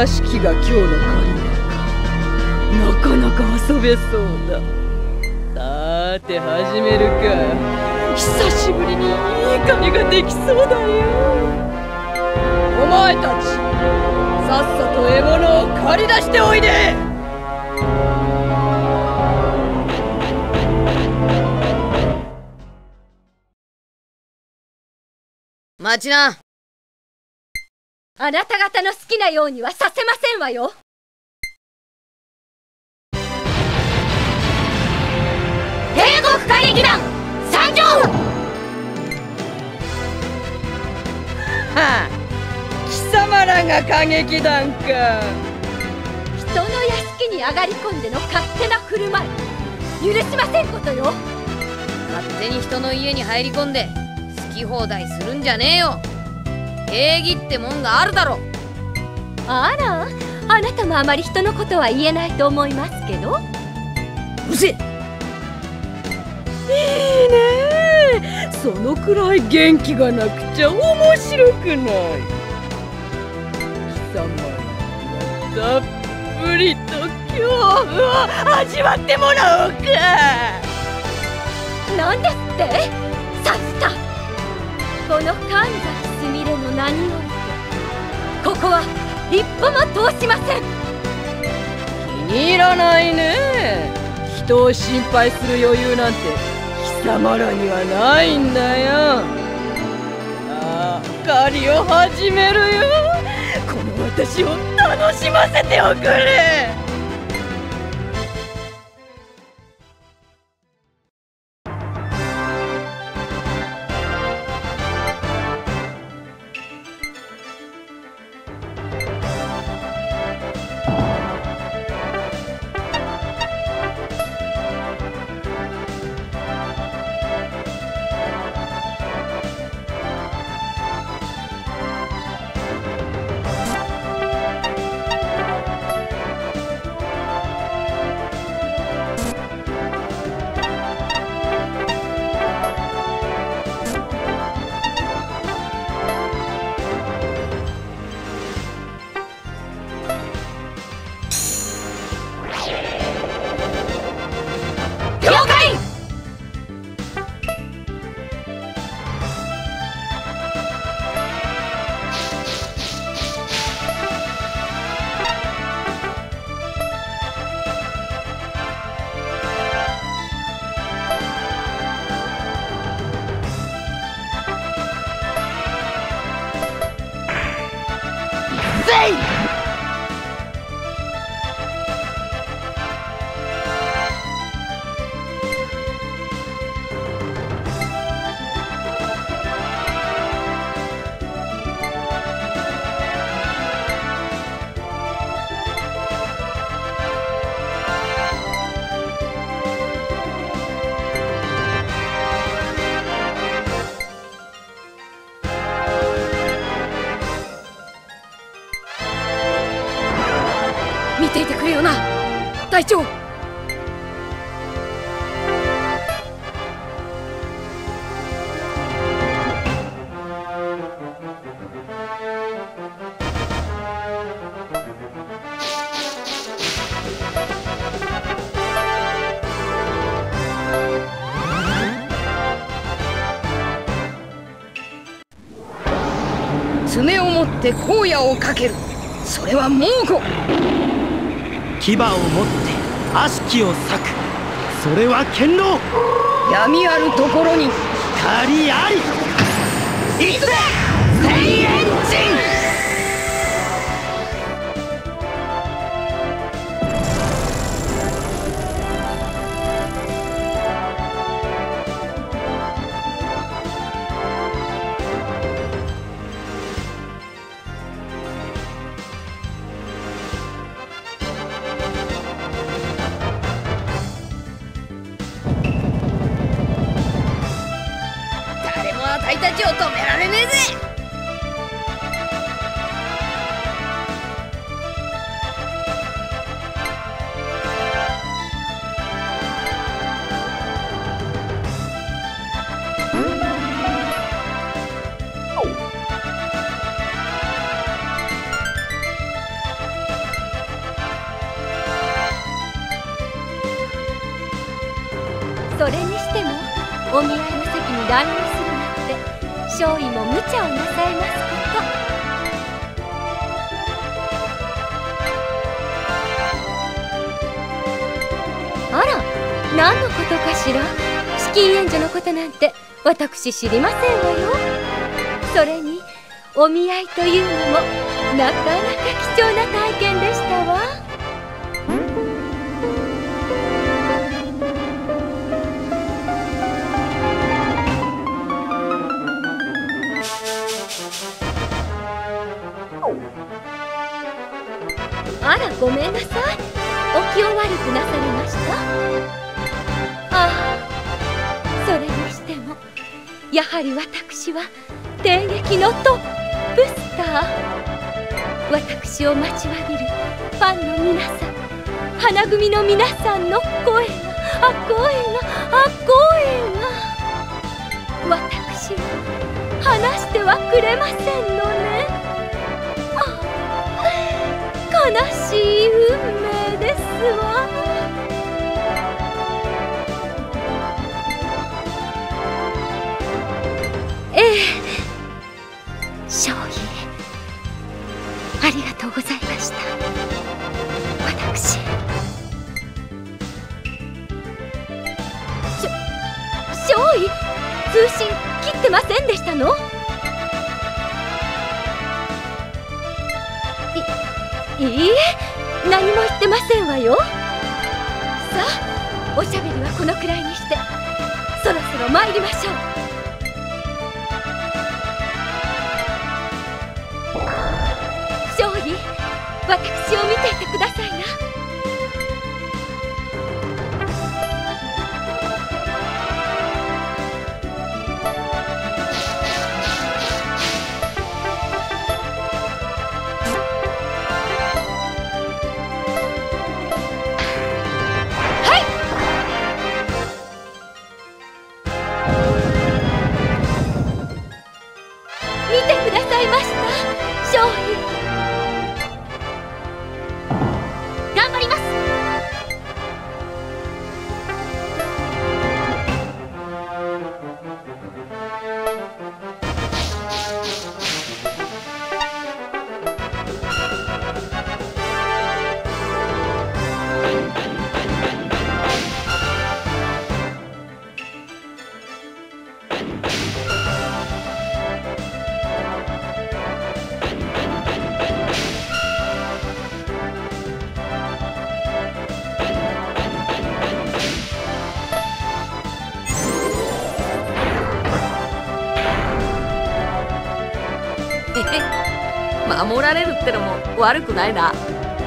屋敷が今日の借りか。なかなか遊べそうだ。さて始めるか。久しぶりにいい借りができそうだよ。お前たち、さっさと獲物を借り出しておいで。 待ちな。 あなた方の好きなようにはさせませんわよ。帝国歌劇団参上。 はあ、貴様らが歌劇団か。 人の屋敷に上がり込んでの勝手な振る舞い、許しませんことよ。 勝手に人の家に入り込んで好き放題するんじゃねえよ。礼儀ってもんがあるだろ。 あら、あなたもあまり人のことは言えないと思いますけど。 うるせえ。 いいね。そのくらい元気がなくちゃ面白くない。貴様にたっぷりと恐怖を味わってもらおうか。 なんですって？さっさこの神崎すみれの名においてここは一歩も通しません。 気に入らないね。人を心配する余裕なんて貴様らにはないんだよ。さあ狩りを始めるよ。この私を楽しませておくれ。 見ていてくれよな、隊長。 爪を持って荒野をかける。それは猛虎。 牙を持って悪しきを裂く。それは堅牢。 闇あるところに光あり。 行くぜ千円人。あたいたちを止められねえぜ。 それにしてもお見合いの席に乱入するなんて少尉も無茶をなさいますこと。あら、何のことかしら。資金援助のことなんて私知りませんわよ。それにお見合いというのもなかなか貴重な体験でしたわ。あら、ごめんなさい。お気を悪くなされました？ああ、それにしてもやはり私は帝劇のトップスター。私を待ちわびるファンの皆さん、花組の皆さんの声が私を離してはくれませんのね。悲しい運命ですわ。ええ、少尉、ありがとうございました。私少尉、通信切ってませんでしたの？いいえ、何も言ってませんわよ。さあ、おしゃべりはこのくらいにしてそろそろ参りましょう。少尉、私を見ていてくださいな。見てくださいました、少尉。頑張ります。 守られるってのも悪くないな。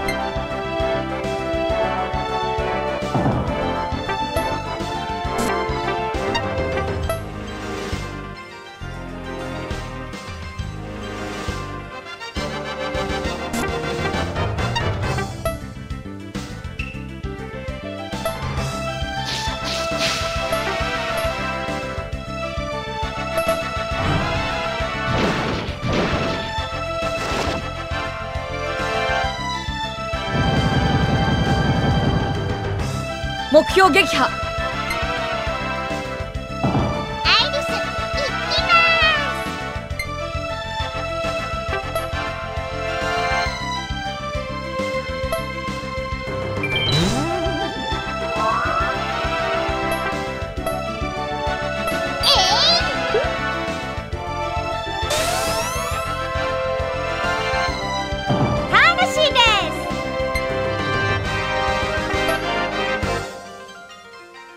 目標撃破。 アイリス、行きます。楽しいです。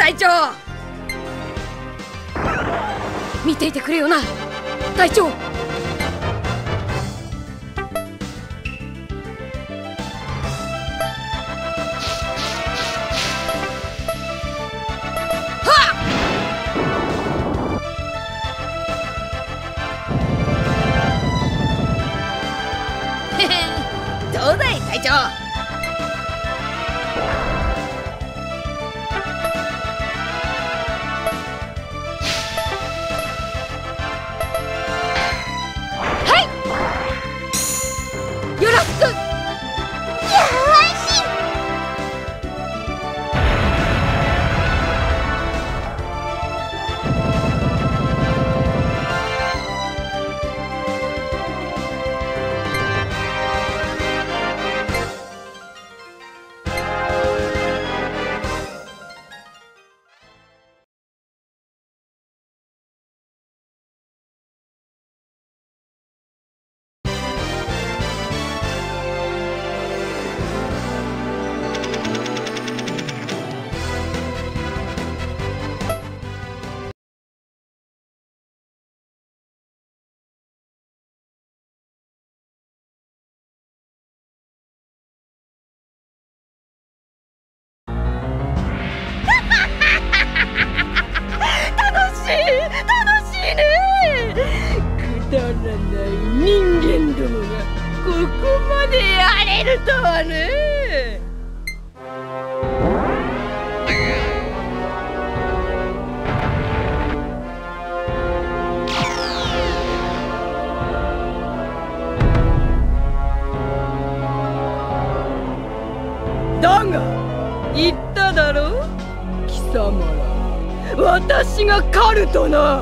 隊長。見ていてくれよな隊長。どうだい隊長。よろしく。よし。 楽しいね。くだらない人間どもがここまでやれるとはね。だが言っただろ貴様ら、私が狩るとな。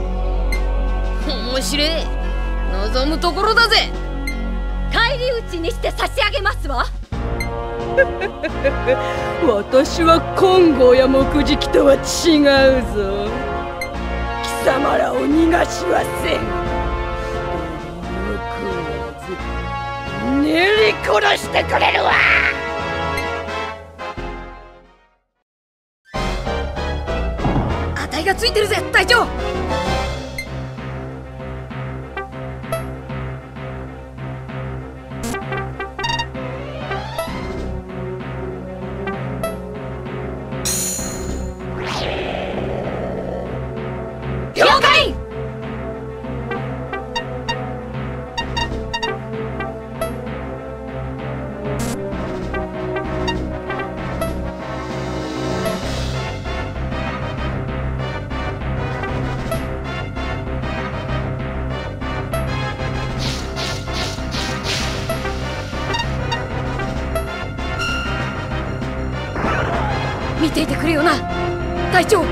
面白い。望むところだぜ。 返り討ちにして差し上げますわ。 私は金剛や木喰とは違うぞ。貴様らを逃がしはせん。残らず練り殺してくれるわ。 値がついてるぜ隊長。了解。見ていてくれよな隊長。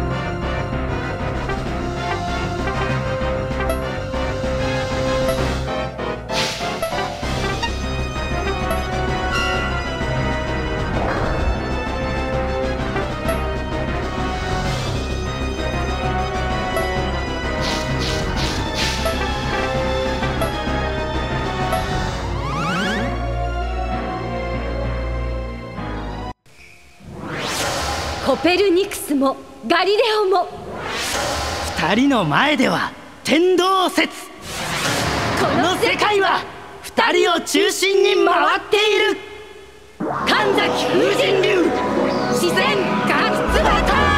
コペルニクスもガリレオも二人の前では天動説。この世界は二人を中心に回っている。神崎風神流自然ガッツバター。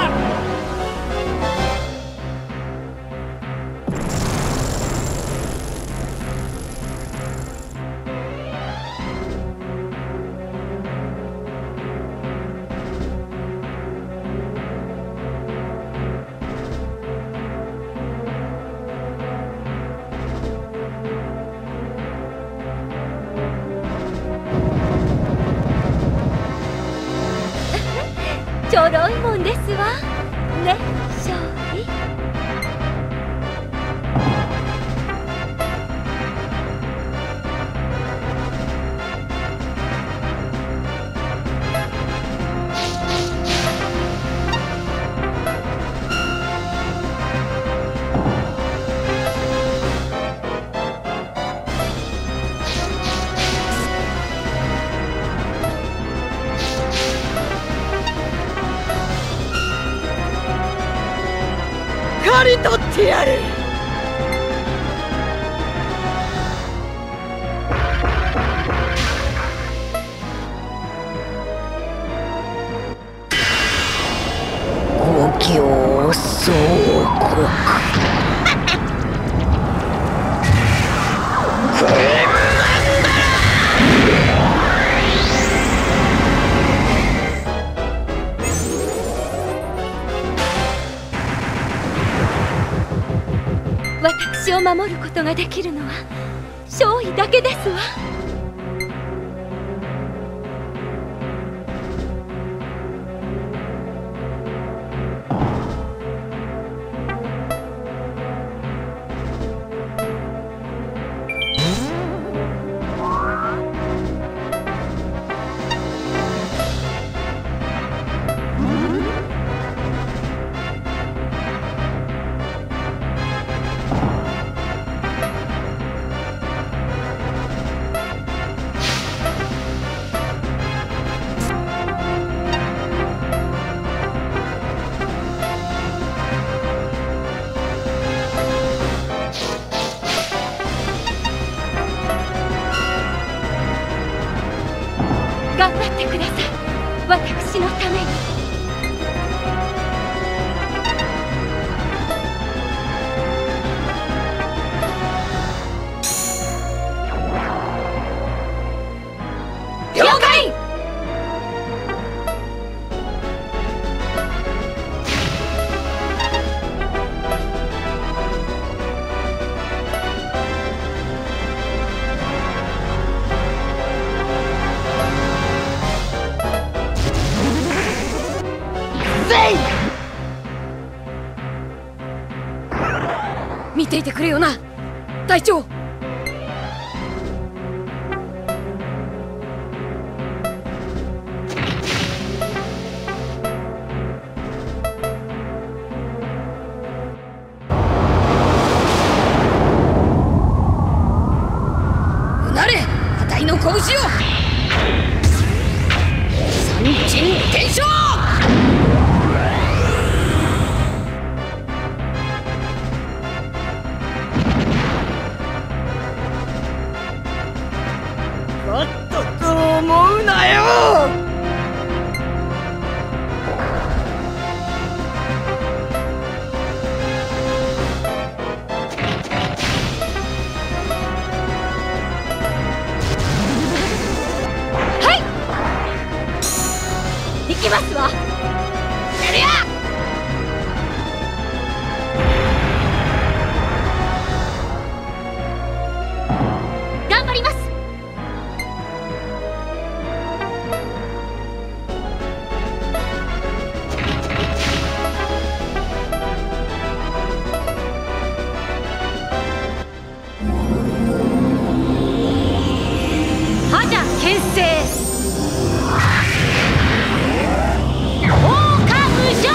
ちょろいもんですわね、勝利。 てやる。 五行総国私を守ることができるのは少尉だけですわ。頑張ってください、私のために。 了解。見ていてくれよな、隊長。うなれ、あたいの拳を。三陣天将。 思うなよ。 はい、行きますわ。 やるや。 頑張ります。 牽制狼女。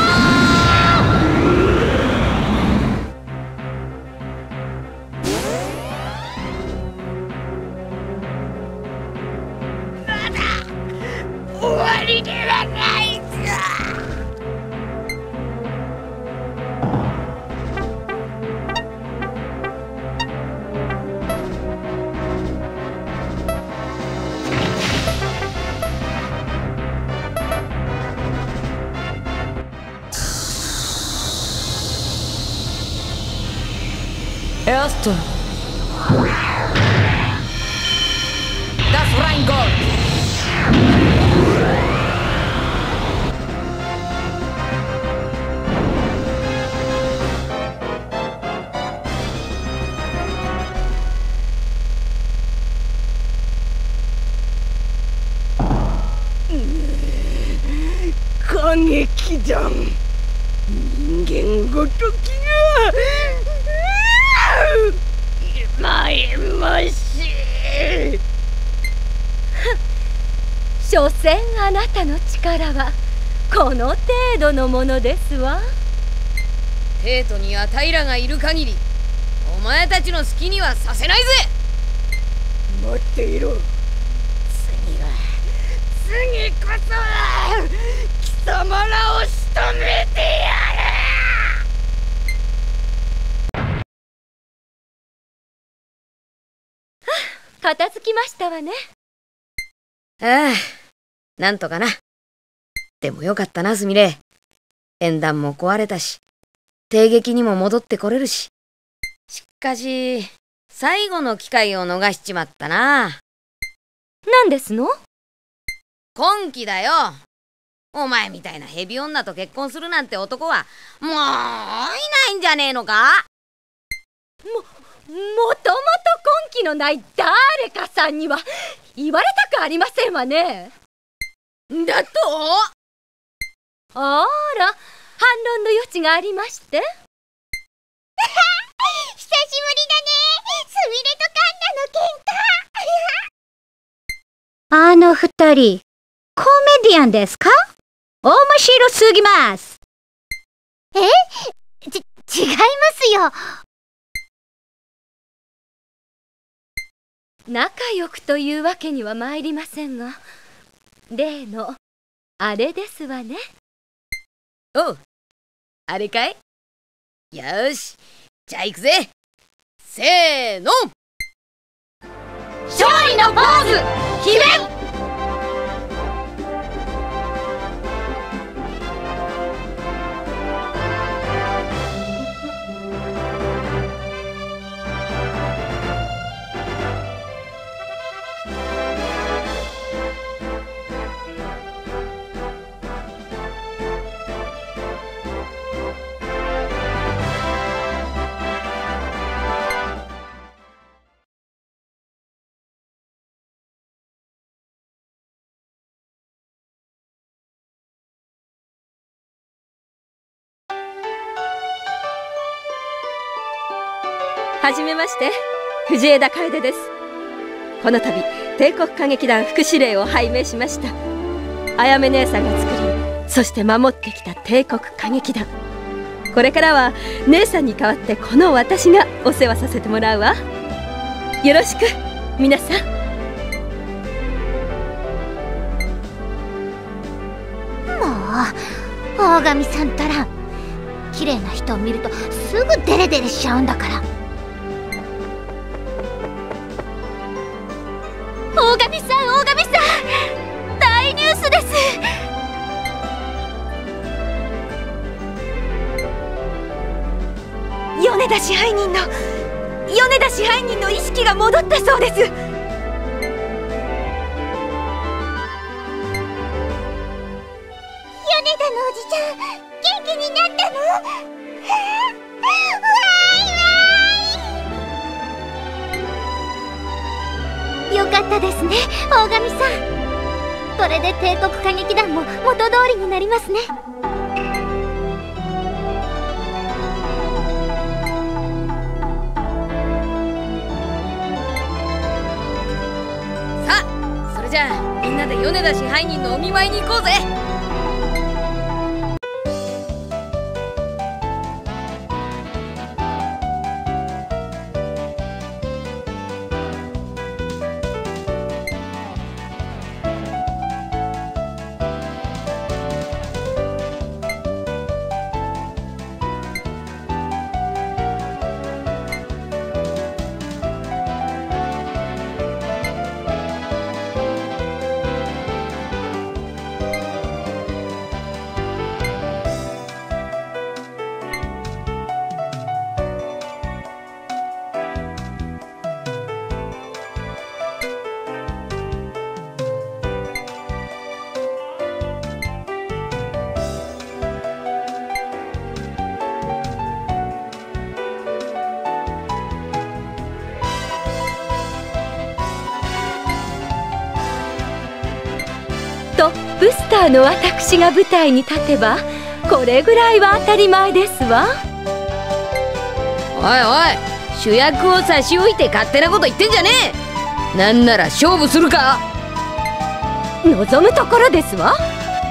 まだ終わりではないぞ。Erster. Das Rheingold. 歌劇団、人間ごときがまいまし。 所詮あなたの力はこの程度のものですわ。 帝都には平がいる限りお前たちの好きにはさせないぜ。 待っていろ。次こそは貴様らを仕留めてやる。 づきましたわね。 ああ、なんとかな。でもよかったな、すみれ。縁談も壊れたし、帝劇にも戻ってこれるし。しかし、最後の機会を逃しちまったな。 何ですの？ 今期だよ。お前みたいなヘビ女と結婚するなんて男はもういないんじゃねえのか？ もともと根気のない誰かさんには言われたくありませんわね。 だと？ あら、反論の余地がありまして。久しぶりだね、すみれとカンナの喧嘩。 あの二人、コメディアンですか？面白すぎます。 違いますよ。仲良くというわけには参りませんが、例のあれですわね。 おう、あれかい？よし、じゃあ行くぜ。せーの。 勝利のポーズ決め！はじめまして、藤枝楓です。この度帝国歌劇団副司令を拝命しました。あやめ姉さんが作り、そして守ってきた帝国歌劇団、これからは姉さんに代わってこの私がお世話させてもらうわ。よろしく皆さん。 もう大神さんたら綺麗な人を見るとすぐデレデレしちゃうんだから。 大神さん、大神さん、大ニュースです。米田支配人の意識が戻ったそうです。米田のおじちゃん、元気になったの？よかったですね、大神さん。これで帝国歌劇団も元通りになりますね。 さあ、それじゃあみんなで米田支配人のお見舞いに行こうぜ。トップスターの私が舞台に立てば、これぐらいは当たり前ですわ。おいおい、主役を差し置いて勝手なこと言ってんじゃねえ。なんなら勝負するか。望むところですわ。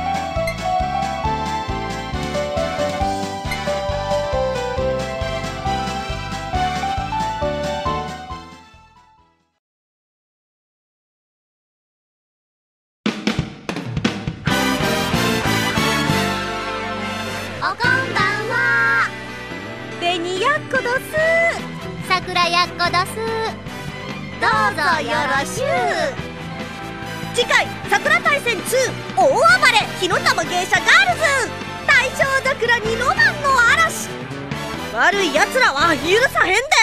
おこんばんは。 ベニヤッコどす。 桜やっこどす。 どうぞよろしゅう。次回桜大戦2大暴れ火の玉芸者ガールズ大正桜にロマンの嵐。悪い奴らは許さへんで。